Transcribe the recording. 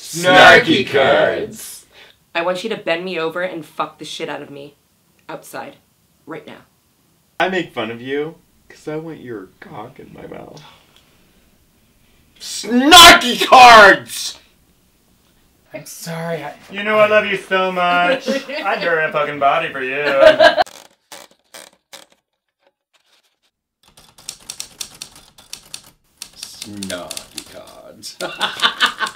Snarky cards! I want you to bend me over and fuck the shit out of me. Outside. Right now. I make fun of you, because I want your cock in my mouth. Snarky cards! I'm sorry. You know I love you so much. I'd bury a fucking body for you. Snarky cards.